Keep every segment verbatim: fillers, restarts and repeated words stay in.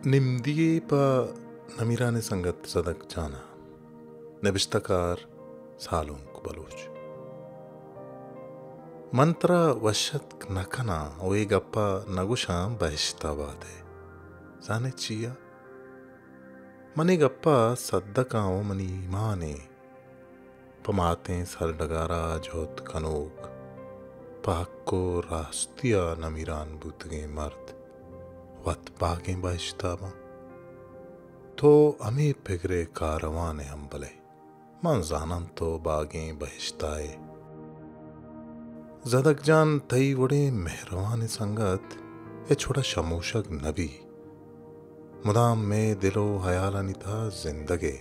Nimdiye pa namirane sangat sadak jana nebishtakar salon ko baloch mantra washat nakana oe gappa nagusham bahishtabade zane chiya mani gappa saddakao mani mane pamaate sar dagara jot kanok pakko rastiya namiran butge mard wat bagen bahistaba तो अमी पिगरे कारवाने हम भले मन जानन तो बागें बहिश्ताए जदक जान तई वड़े मेहरवान संगत ए छोटा शमूशक नबी मुदाम में दिलो हयालानी था जिंदगे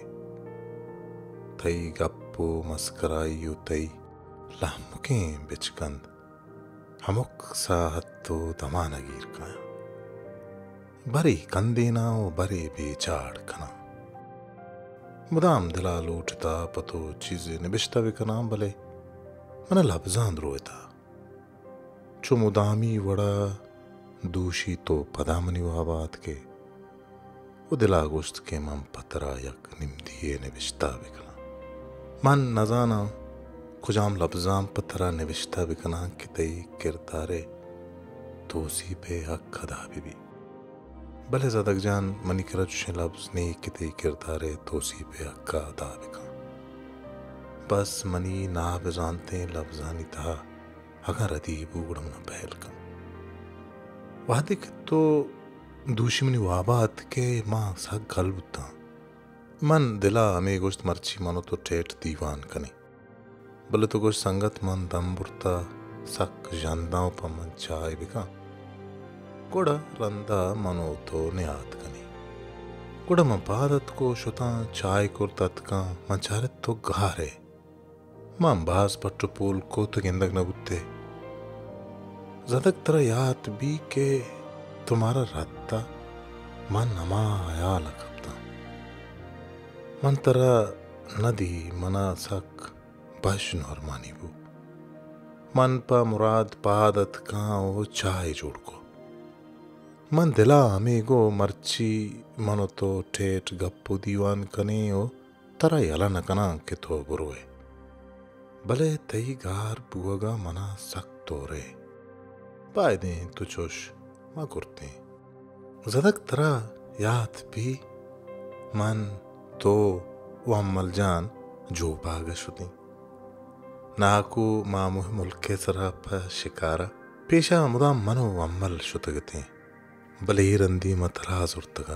तई गप्पो मस्कराई यू तई लामुकें बिचकंद हमुक साहत तो दमानगीर का बरी कंदीना ओ बरे बेचाड़ कना मुदाम दिला लूटता पतो चीजें निबिश्ता बिकना भले मन लफ्जान रोएता चो मुदामी वड़ा दूषी तो पदामनी वाबात के वो दिला गुस्त के मम पतरा यक निम्दिये निबिश्ता बिकना मन नजाना कुजाम लफ्जाम पतरा निबिश्ता बिकना कितई किरतारे तोसी पे हक खदा भी भले ज़दक जान मनी करजुशे लफ्ज़ ने किते किरदारे तोसी पे हक्का अदा बिका बस मनी ना बेजानते लफ्ज़ानी था अगर अदीब उगड़म न बहल का वादिक तो दूशिमनी वाबात के माँ सा गलबता मन दिला हमें गोश्त मर्ची मनो तो ठेठ दीवान कने भले तो गोश्त संगत मन दम बुरता सक जानदाओं पर मन चाय बिका कोड़ा रंदा मनो तो नियात कनी कोड़ा मपादत को शुता चाय कुर तत्का मंचारत तो घारे मां बास पट्टू पूल को तो गिंदक न बुत्ते जदक तरह याद भी के तुम्हारा रत्ता मन नमा आया लगता मन तरह नदी मना सक बश नॉर्मानी बू मन पा मुराद पादत का वो चाय जोड़ को मन दिला अमीगो मर्ची मनो तो ठेठ गप्पू दीवान कने ओ तरा यला नकना के तो बुरोए भले तई गार बुआगा मना सक तोरे पाए दे तु चोश मा करते जदक तरा याद भी मन तो वम्मल जान जो बागशुदी नाकू मामुह मुल्के सरा प शिकारा पेशा मुदा मनो वम्मल शुतगते भले ही रंदी मतराज उर्तगा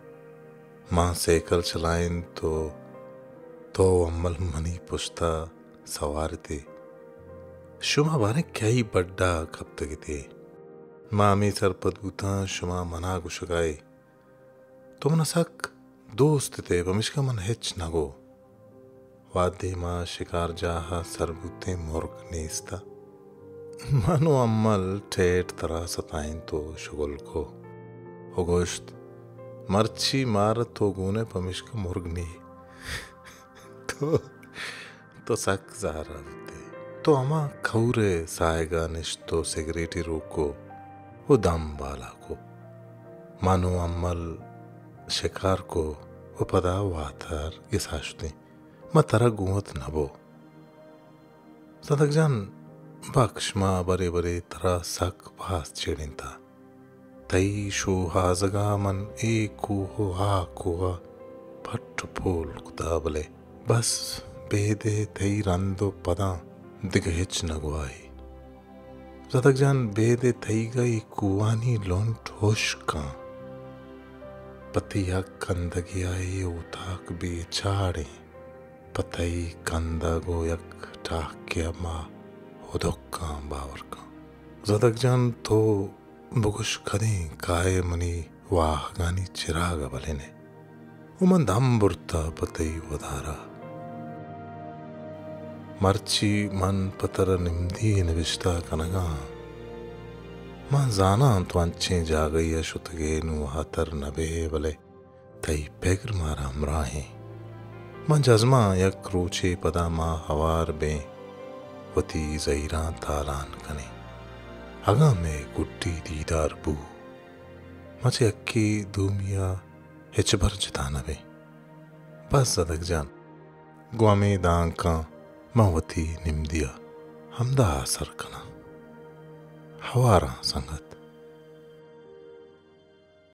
माँ सैकल चलाएं तो तो अम्मल मनी पुश्ता सवार थे शुमा बाने क्या ही बड्डा कब तक थे माँ में सर पदबूता शुमा मना गुशगाए तुम नसक दोस्त थे बमिश्का मन हिच नगो वादे माँ शिकार जाहा सरबूते मुर्ग नेस्ता मानो अम्मल ठेठ तरह सताएं तो शुगल को हो गोश्त मर्ची मार तो गुने पमिश्क मुर्गनी तो तो सक ज़ारा होते तो अमा खौरे साएगा निश्तो सिगरेटी रोको वो दम बाला को मानो अम्मल शिकार को वो पदा वाथर ये साशते मैं तरह गुवत नबो सदक जान बख्श माँ बरे बरे तरह सक भास चेड़िन था तई शो हाजगा मन एक को हा को फट फूल कुदाबले बस बेदे तई रंदो पदा दिगहिच नगवाई जदक जान बेदे तई गई कुवानी लोन ठोश का पतिया कंदगी आई उताक बेचाड़े पतई कंदा गो यक टाक के अमा उदक्का बावर का जदक जान तो बुगुश कदें काये मनी वाह गानी चिराग बले ने उमन दम बुरता पतई वधारा मर्ची मन पतर निम्दी निविष्टा कनगा मां जाना तो अंचे जा गई शुतगे नु हातर नबे बले तई पेगर मारा मराहे मां जज़मा यक रोचे पदा मां हवार बे वती ज़हीरा तालान कने अगा में गुट्टी दीदार बू मचे अक्की दूमिया हिचबर जितानवे बस जदक जान ग्वामे दांका मवती निम्दिया हमदा असर कना हवारा संगत